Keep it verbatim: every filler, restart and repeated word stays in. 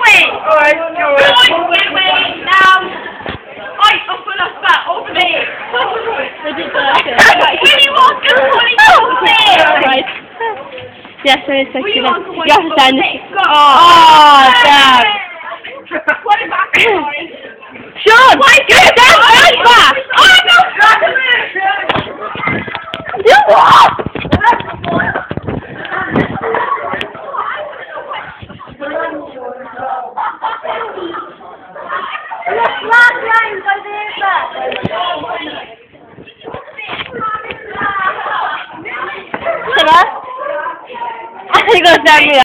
it! Alright, go on, get me now! Oi, I'm gonna fat over there! Really want to put it over there! Right. Yes, there is We actually. want to You have to stand this. Go! Oh, damn. Put it back, sorry. Sean! Why do you stand back? Oh, no! You what? Last line, go there first. Shut up. I'm gonna stand here.